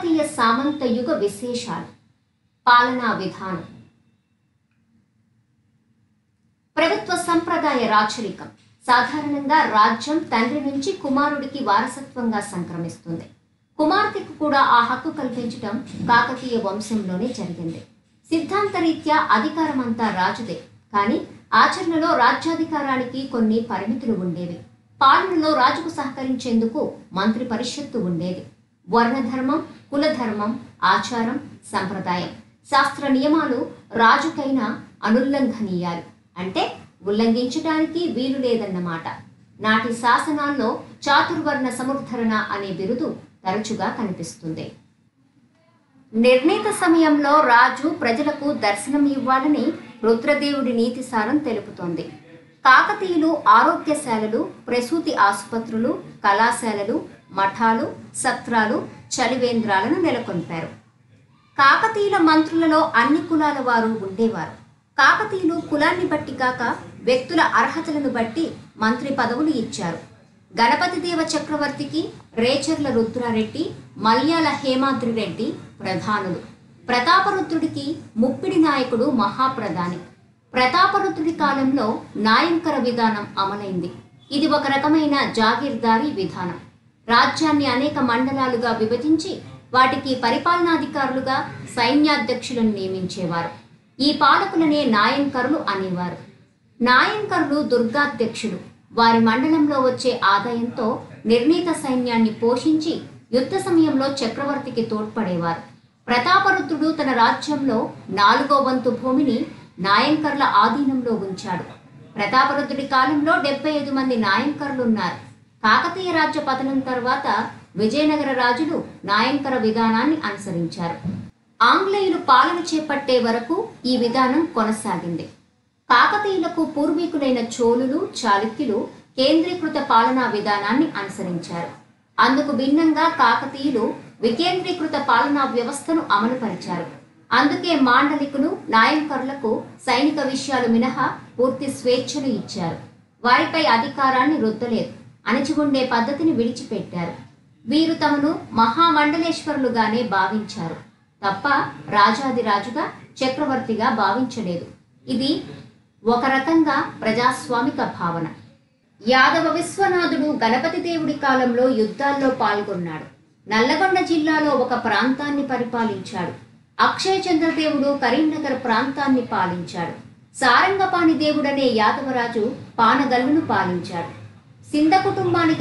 కాకతీయ సామంత యుగ విశేషాలు. పాలనా విధానం. ప్రభుత్వ సంప్రదాయ రాచరికం. సాధారణంగా రాజ్యం తండ్రి నుంచి కుమారుడికి వారసత్వంగా సంక్రమిస్తుంది. కుమార్తెకు కూడా ఆ హక్కు కల్పించటం కాకతీయ వంశంలోనే జరిగింది. సిద్ధాంతరీత్యా అధికారం అంతా రాజుదే, కానీ ఆచరణలో రాజ్యాధికారానికి కొన్ని పరిమితులు ఉండేవి. పాలనలో రాజుకు సహకరించేందుకు మంత్రి పరిషత్తు ఉండేది. వర్ణధర్మం, కులధర్మం, ఆచారం, సంప్రదాయం, శాస్త్ర నియమాలు రాజుకైనా అనుల్లంఘనీయాలు, అంటే ఉల్లంఘించడానికి వీలు లేదన్నమాట. నాటి శాసనాల్లో చాతుర్వర్ణ సముద్ధరణ అనే బిరుదు తరచుగా కనిపిస్తుంది. నిర్ణీత సమయంలో రాజు ప్రజలకు దర్శనం ఇవ్వాలని రుద్రదేవుడి నీతిసారం తెలుపుతోంది. కాకతీయులు ఆరోగ్యశాలలు, ప్రసూతి ఆసుపత్రులు, కళాశాలలు, మఠాలు, సత్రాలు, చలివేంద్రాలను నెలకొల్పారు. కాకతీయుల మంత్రులలో అన్ని కులాల వారు ఉండేవారు. కాకతీయులు కులాన్ని బట్టి కాక వ్యక్తుల అర్హతలను బట్టి మంత్రి పదవులు ఇచ్చారు. గణపతి దేవ చక్రవర్తికి రేచర్ల రుద్రారెడ్డి, మల్యాల హేమాద్రి రెడ్డి ప్రధానులు. ప్రతాపరుద్రుడికి ముప్పిడి నాయకుడు మహాప్రధాని. ప్రతాపరుద్రుడి కాలంలో నాయంకర విధానం అమలైంది. ఇది ఒక రకమైన జాగీర్దారీ విధానం. రాజ్యాన్ని అనేక మండలాలుగా విభజించి వాటికి పరిపాలనాధికారులుగా సైన్యాధ్యక్షులను నియమించేవారు. ఈ పాలకులనే నాయంకరులు అనేవారు. నాయంకరులు దుర్గాధ్యక్షుడు. వారి మండలంలో వచ్చే ఆదాయంతో నిర్ణీత సైన్యాన్ని పోషించి యుద్ధ సమయంలో చక్రవర్తికి తోడ్పడేవారు. ప్రతాపరుద్రుడు తన రాజ్యంలో 4వ వంతు భూమిని నాయంకర్ల ఆధీనంలో ఉంచాడు. ప్రతాపరుద్రుడి కాలంలో 75 మంది నాయంకర్లున్నారు. కాకతీయ రాజ్య పతనం తర్వాత విజయనగర రాజులు నాయంకర విధానాన్ని అనుసరించారు. ఆంగ్లేయులు పాలన చేపట్టే వరకు ఈ విధానం కొనసాగింది. కాకతీయులకు పూర్వీకులైన చోళులు, చాళుక్యులు కేంద్రీకృత పాలనా విధానాన్ని అనుసరించారు. అందుకు భిన్నంగా కాకతీయులు వికేంద్రీకృత పాలనా వ్యవస్థను అమలుపరిచారు. అందుకే మాండలికులు, నాయంకరులకు సైనిక విషయాలు మినహా పూర్తి స్వేచ్ఛను ఇచ్చారు. వారిపై అధికారాన్ని రుద్దలేదు. అణచిగుండే పద్ధతిని విడిచిపెట్టారు. వీరు తమను మహామండలేశ్వరులుగానే భావించారు తప్ప రాజాదిరాజుగా, చక్రవర్తిగా భావించలేదు. ఇది ఒక రకంగా ప్రజాస్వామిక భావన. యాదవ విశ్వనాథుడు గణపతి దేవుడి కాలంలో యుద్ధాల్లో పాల్గొన్నాడు. నల్లగొండ జిల్లాలో ఒక ప్రాంతాన్ని పరిపాలించాడు. అక్షయ చంద్రదేవుడు కరీంనగర్ ప్రాంతాన్ని పాలించాడు. సారంగపాణి దేవుడనే యాదవరాజు పానగల్లును పాలించాడు. సింధ కుటుంబానికి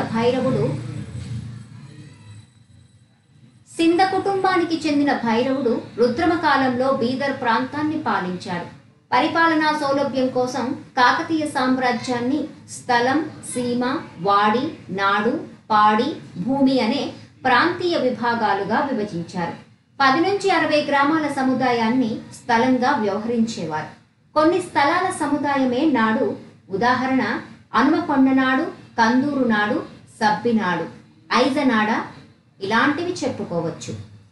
చెందిన భైరవుడు రుద్రమ కాలంలో బీదర్ ప్రాంతాన్ని పాలించాడు. పరిపాలనా సౌలభ్యం కోసం కాకతీయ సామ్రాజ్యాన్ని స్థలం, సీమ, వాడి, నాడు, పాడి, భూమి అనే ప్రాంతీయ విభాగాలుగా విభజించారు. 10 నుంచి 60 గ్రామాల సముదాయాన్ని స్థలంగా వ్యవహరించేవారు. కొన్ని స్థలాల సముదాయమే నాడు. ఉదాహరణ హనుమకొండనాడు, కందూరు నాడు, సబ్బినాడు, ఐజనాడ ఇలాంటివి చెప్పుకోవచ్చు.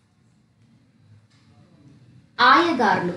ఆయగార్లు.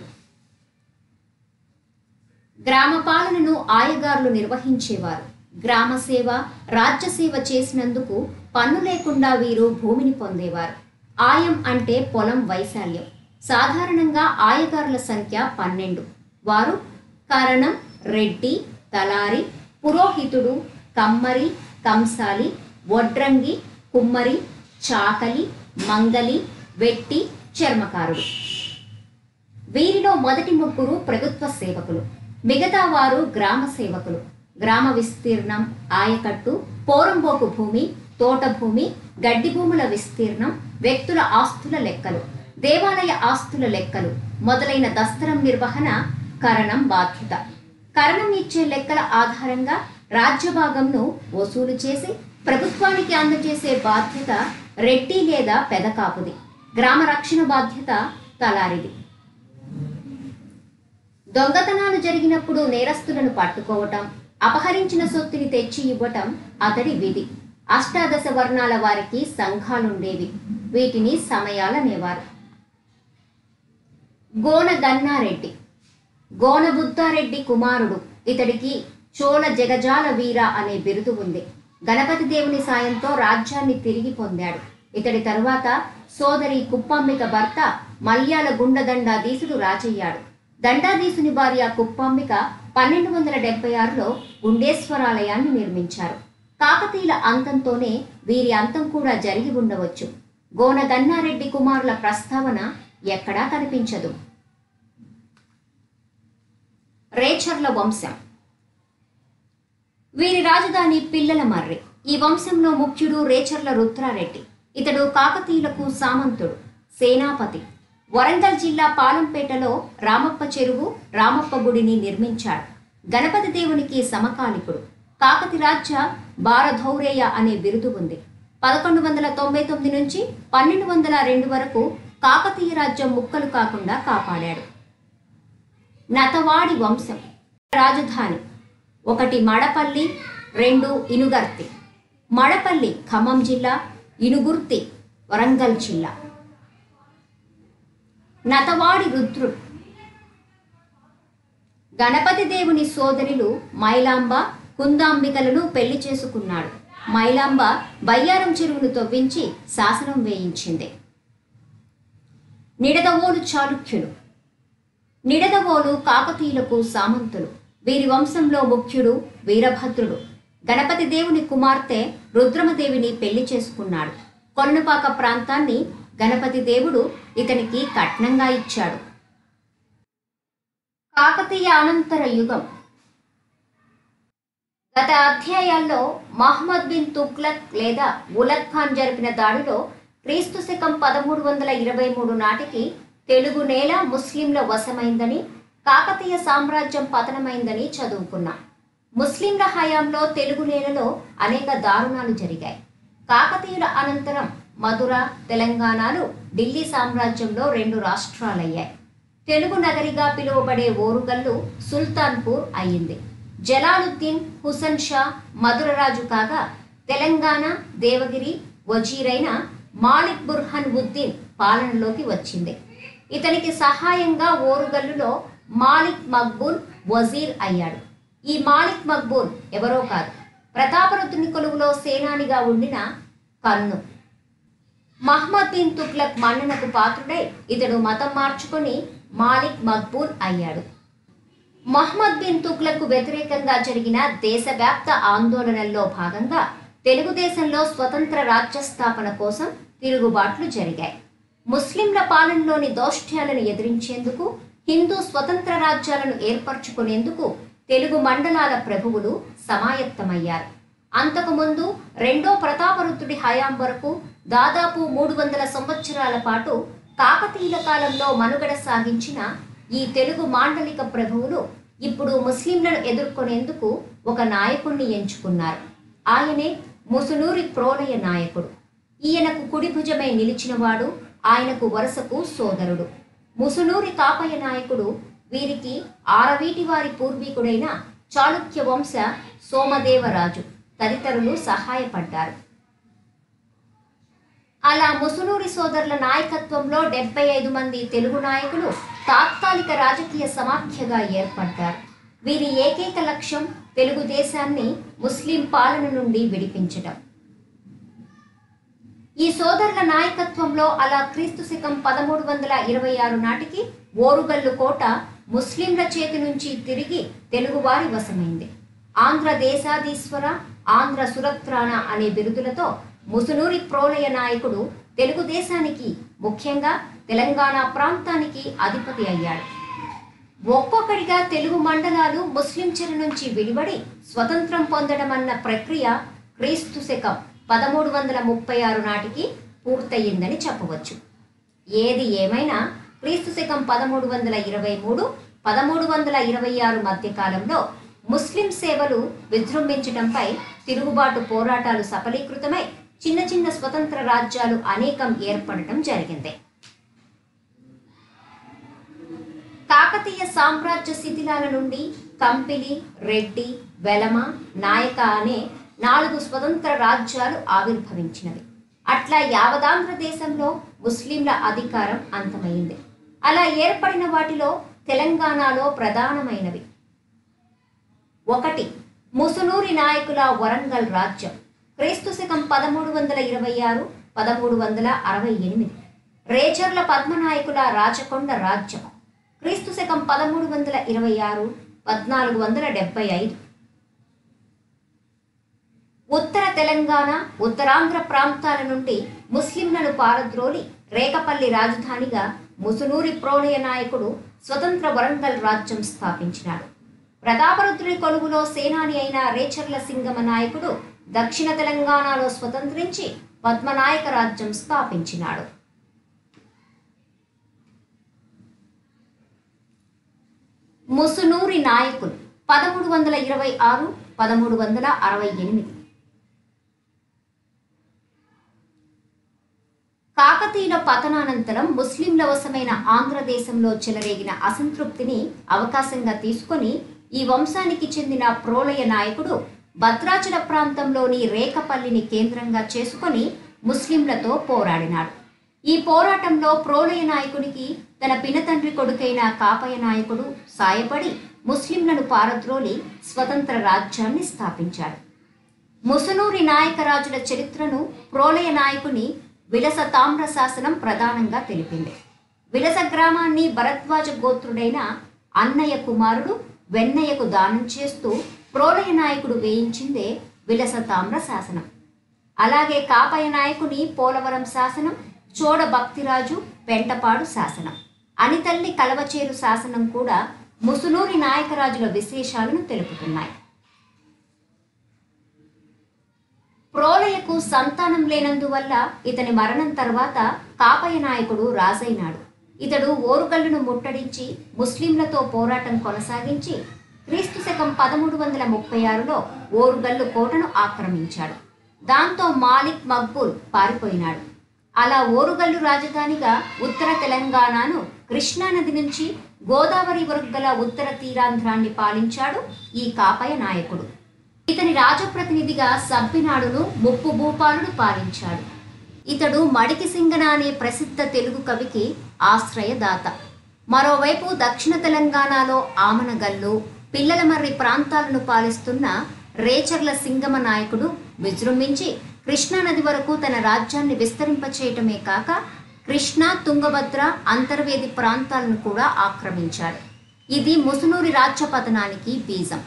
గ్రామ పాలనను ఆయగార్లు నిర్వహించేవారు. గ్రామ సేవ, రాజ్యసేవ చేసినందుకు పన్ను లేకుండా వీరు భూమిని పొందేవారు. ఆయం అంటే పొలం వైశాల్యం. సాధారణంగా ఆయగారుల సంఖ్య 12. వారు కరణం, రెడ్డి, తలారి, పురోహితుడు, కమ్మరి, కంసాలి, వడ్రంగి, కుమ్మరి, చాకలి, మంగలి, వెట్టి, చర్మకారుడు. వీరిలో మొదటి 3 ప్రభుత్వ సేవకులు. మిగతా వారు గ్రామ సేవకులు. గ్రామ విస్తీర్ణం, ఆయకట్టు, పోరంబోకు భూమి, తోట భూమి, గడ్డి భూముల విస్తీర్ణం, వ్యక్తుల ఆస్తుల లెక్కలు, దేవాలయ ఆస్తుల లెక్కలు మొదలైన దస్తరం నిర్వహణ కరణం బాధ్యత. కరణం ఇచ్చే లెక్కల ఆధారంగా రాజ్యభాగంను వసూలు చేసి ప్రభుత్వానికి అందజేసే బాధ్యత రెడ్డి లేదా పెదకాపుది. గ్రామ రక్షణ బాధ్యత తలారిది. దొంగతనాలు జరిగినప్పుడు నేరస్తులను పట్టుకోవటం, అపహరించిన సొత్తుని తెచ్చి ఇవ్వటం అతడి విధి. అష్టాదశ వర్ణాల వారికి సంఘాలుండేవి. వీటిని సమయాలనేవారు. గోన గన్నారెడ్డి. గోన బుద్ధారెడ్డి కుమారుడు. ఇతడికి చోళ జగజాల వీర అనే బిరుదు ఉంది. గణపతి దేవుని సాయంతో రాజ్యాన్ని తిరిగి పొందాడు. ఇతడి తరువాత సోదరి కుప్పాంబిక భర్త మల్యాల గుండదండాధీశుడు రాజయ్యాడు. దండాధీశుని భార్య కుప్పాంబిక 1276లో గుండేశ్వరాలయాన్ని నిర్మించారు. కాకతీయుల అంతంతోనే వీరి అంతం కూడా జరిగి ఉండవచ్చు. గోనగన్నారెడ్డి కుమారుల ప్రస్తావన ఎక్కడా కనిపించదు. రేచర్ల వంశం. వీరి రాజధాని పిల్లలమర్రి. ఈ వంశంలో ముఖ్యుడు రేచర్ల రుద్రారెడ్డి. ఇతడు కాకతీయులకు సామంతుడు, సేనాపతి. వరంగల్ జిల్లా పాలంపేటలో రామప్ప చెరువు, రామప్ప గుడిని నిర్మించాడు. గణపతి దేవునికి సమకాలికుడు. కాకతి రాజ్య భారధౌరేయ అనే బిరుదు ఉంది. 1199 నుంచి 1202 వరకు కాకతీయ రాజ్యం ముక్కలు కాకుండా కాపాడాడు. నతవాడి వంశం. రాజధాని 1 మడపల్లి, 2 ఇనుగర్తి. మడపల్లి ఖమ్మం జిల్లా, ఇనుగుర్తి వరంగల్ జిల్లా. నతవాడి రుద్రుడు. గణపతి దేవుని సోదరులు మైలాంబ, కుందాంబికలను పెళ్లి చేసుకున్నాడు. మైలాంబ బయ్యారం చెరువును తవ్వించి శాసనం వేయించింది. నిడదవోలు చాళుక్యులు. నిడదవోలు కాకతీయులకు సామంతులు. వీరి వంశంలో ముఖ్యుడు వీరభద్రుడు. గణపతి దేవుని కుమార్తె రుద్రమదేవిని పెళ్లి చేసుకున్నాడు. కొలనుపాక ప్రాంతాన్ని గణపతి దేవుడు ఇతనికి కట్నంగా ఇచ్చాడు. కాకతీయ అనంతర యుగం. గత అధ్యాయాల్లో మహమ్మద్ బిన్ తుగ్లక్ లేదా ఉలగ్ ఖాన్ జరిపిన దాడిలో క్రీస్తు శకం 1323 నాటికి తెలుగు నేల ముస్లింల వశమైందని, కాకతీయ సామ్రాజ్యం పతనమైందని చదువుకున్నాం. ముస్లింల హయాంలో తెలుగు నేలలో అనేక దారుణాలు జరిగాయి. కాకతీయుల అనంతరం మధుర, తెలంగాణలు ఢిల్లీ సామ్రాజ్యంలో 2 రాష్ట్రాలయ్యాయి. తెలుగు నగరిగా పిలువబడే ఓరుగల్లు సుల్తాన్పూర్ అయ్యింది. జలాలుద్దీన్ హుసన్ షా మధురరాజు కాగా, తెలంగాణ దేవగిరి వజీరైన మాలిక్ బుర్హాన్ ఉద్దీన్ పాలనలోకి వచ్చింది. ఇతనికి సహాయంగా ఓరుగల్లులో మాలిక్ మక్బూల్ వజీర్ అయ్యాడు. ఈ మాలిక్ మక్బూల్ ఎవరో కాదు, ప్రతాపరుద్రుని కొలువులో సేనానిగా ఉండిన కన్ను. మహమ్మద్ బిన్ తుగ్లక్ మన్ననకు పాత్రుడై ఇతడు మతం మార్చుకొని మాలిక్ మక్బూల్ అయ్యాడు. మహమ్మద్ బిన్ తుగ్లక్ వ్యతిరేకంగా జరిగిన దేశవ్యాప్త ఆందోళనల్లో భాగంగా తెలుగుదేశంలో స్వతంత్ర రాజ్య స్థాపన కోసం తిరుగుబాట్లు జరిగాయి. ముస్లింల పాలనలోని దౌష్ట్యాలను ఎదిరించేందుకు, హిందూ స్వతంత్ర రాజ్యాలను ఏర్పరచుకునేందుకు తెలుగు మండలాల ప్రభువులు సమాయత్తమయ్యారు. అంతకుముందు 2వ ప్రతాపరుద్రుడి హయాం వరకు దాదాపు 300 సంవత్సరాల పాటు కాకతీయుల కాలంలో మనుగడ సాగించిన ఈ తెలుగు మాండలిక ప్రభువులు ఇప్పుడు ముస్లింలను ఎదుర్కొనేందుకు ఒక నాయకుణ్ణి ఎంచుకున్నారు. ఆయనే ముసునూరి ప్రోలయ నాయకుడు. ఈయనకు కుడి భుజమై నిలిచినవాడు, ఆయనకు వరుసకు సోదరుడు. ముసునూరి కాపయ నాయకుడు వీరికి ఆరవీటి వారి పూర్వీకుడైన చాళుక్య వంశ సోమదేవరాజు తదితరులు సహాయపడ్డారు. అలా ముసునూరి సోదరుల నాయకత్వంలో 75 మంది తెలుగు నాయకులు తాత్కాలిక రాజకీయ సమాఖ్యగా ఏర్పడ్డారు. వీరి ఏకైక లక్ష్యం తెలుగుదేశాన్ని ముస్లిం పాలన నుండి విడిపించడం. ఈ సోదరుల నాయకత్వంలో అలా క్రీస్తు శకం 1326 నాటికి ఓరుగల్లు కోట ముస్లింల చేతి నుంచి తిరిగి తెలుగువారి వశమైంది. ఆంధ్ర దేశాధీశ్వర, ఆంధ్ర సురత్రాణ అనే బిరుదులతో ముసునూరి ప్రోలయ నాయకుడు తెలుగుదేశానికి, ముఖ్యంగా తెలంగాణ ప్రాంతానికి అధిపతి అయ్యాడు. ఒక్కొక్కడిగా తెలుగు మండలాలు ముస్లిం చెర నుంచి విడివడి స్వతంత్రం పొందడమన్న ప్రక్రియ క్రీస్తు శకం 1336 నాటికి పూర్తయిందని చెప్పవచ్చు. ఏది ఏమైనా క్రీస్తు శకం 1323, 1326 మధ్య కాలంలో ముస్లిం సేవలు విజృంభించడంపై తిరుగుబాటు పోరాటాలు సఫలీకృతమై చిన్న చిన్న స్వతంత్ర రాజ్యాలు అనేకం ఏర్పడటం జరిగింది. కాకతీయ సామ్రాజ్య శిథిలాల నుండి కంపిలి, రెడ్డి, వెలమ, నాయక అనే 4 స్వతంత్ర రాజ్యాలు ఆవిర్భవించినవి. అట్లా యావదాంధ్ర దేశంలో ముస్లింల అధికారం అంతమైంది. అలా ఏర్పడిన వాటిలో తెలంగాణలో ప్రధానమైనవి: 1. ముసునూరి నాయకుల వరంగల్ రాజ్యం క్రీస్తు శకం 1326, 1368. రేచర్ల పద్మనాయకుల రాచకొండ రాజ్యం క్రీస్తు శకం 1326 1475. ఉత్తర తెలంగాణ ఉత్తరాంధ్ర ప్రాంతాల నుండి ముస్లింలను పారద్రోలి రేకపల్లి రాజధానిగా ముసునూరి ప్రోలయ నాయకుడు స్వతంత్ర వరంగల్ రాజ్యం స్థాపించినాడు. ప్రతాపరుద్రుని కొలువులో సేనాని అయిన రేచర్ల సింగమ నాయకుడు దక్షిణ తెలంగాణలో స్వతంత్రించి పద్మనాయక రాజ్యం స్థాపించినాడు. ముసునూరి నాయకులు 1326 1368. కాకతీయుల పతనానంతరం ముస్లింల వశమైన ఆంధ్రదేశంలో చెలరేగిన అసంతృప్తిని అవకాశంగా తీసుకొని ఈ వంశానికి చెందిన ప్రోలయ నాయకుడు భద్రాచల ప్రాంతంలోని రేకపల్లిని కేంద్రంగా చేసుకొని ముస్లింలతో పోరాడినాడు. ఈ పోరాటంలో ప్రోలయ నాయకునికి తన పినతండ్రి కొడుకైన కాపయ నాయకుడు సాయపడి ముస్లింలను పారద్రోలి స్వతంత్ర రాజ్యాన్ని స్థాపించాడు. ముసునూరి నాయకరాజుల చరిత్రను ప్రోలయ నాయకుని విలస తామ్ర శాసనం ప్రధానంగా తెలిపింది. విలస గ్రామాన్ని భరద్వాజ గోత్రుడైన అన్నయ్య కుమారుడు వెన్నయ్యకు దానం చేస్తూ ప్రోలయ నాయకుడు వేయించిందే విలస తామ్ర శాసనం. అలాగే కాపయ నాయకుని పోలవరం శాసనం, చోడ భక్తిరాజు పెంటపాడు శాసనం, అనితల్లి కలవచేరు శాసనం కూడా ముసునూరి నాయకరాజుల విశేషాలను తెలుపుతున్నాయి. ప్రోలయకు సంతానం లేనందువల్ల ఇతని మరణం తర్వాత కాపయ నాయకుడు రాజైనాడు. ఇతడు ఓరుగల్లును ముట్టడించి ముస్లింలతో పోరాటం కొనసాగించి క్రీస్తు శకం 1336లో ఓరుగల్లు కోటను ఆక్రమించాడు. దాంతో మాలిక్ మక్బూల్ పారిపోయినాడు. అలా ఓరుగల్లు రాజధానిగా ఉత్తర తెలంగాణను కృష్ణానది నుంచి గోదావరి వరకు గల ఉత్తర తీరాంధ్రాన్ని పాలించాడు ఈ కాపయ నాయకుడు. ఇతని రాజప్రతినిధిగా సబ్బినాడును ముప్పు భూపాలుడు పాలించాడు. ఇతడు మడికి సింగన అనే ప్రసిద్ధ తెలుగు కవికి ఆశ్రయదాత. మరోవైపు దక్షిణ తెలంగాణలో ఆమనగల్లు, పిల్లలమర్రి ప్రాంతాలను పాలిస్తున్న రేచర్ల సింగమ నాయకుడు విజృంభించి కృష్ణానది వరకు తన రాజ్యాన్ని విస్తరింపచేయటమే కాక కృష్ణా, తుంగభద్ర, అంతర్వేది ప్రాంతాలను కూడా ఆక్రమించాడు. ఇది ముసునూరి రాజ్య పతనానికి బీజం.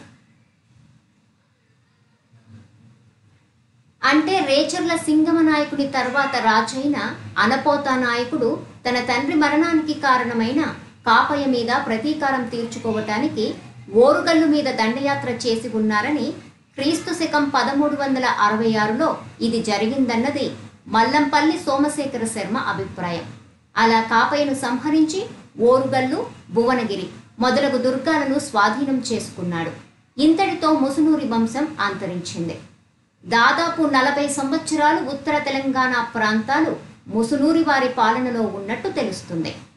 అంటే రేచర్ల సింగమ నాయకుని తర్వాత రాజైన అనపోత నాయకుడు తన తండ్రి మరణానికి కారణమైన కాపయ మీద ప్రతీకారం తీర్చుకోవటానికి ఓరుగల్లు మీద దండయాత్ర చేసి ఉన్నారని క్రీస్తు శకం 1366లో ఇది జరిగిందన్నది మల్లంపల్లి సోమశేఖర శర్మ అభిప్రాయం. అలా కాపయను సంహరించి ఓరుగల్లు, భువనగిరి మొదలగు దుర్గాలను స్వాధీనం చేసుకున్నాడు. ఇంతటితో ముసునూరి వంశం అంతరించింది. దాదాపు 40 సంవత్సరాలు ఉత్తర తెలంగాణ ప్రాంతాలు ముసునూరి వారి పాలనలో ఉన్నట్టు తెలుస్తుంది.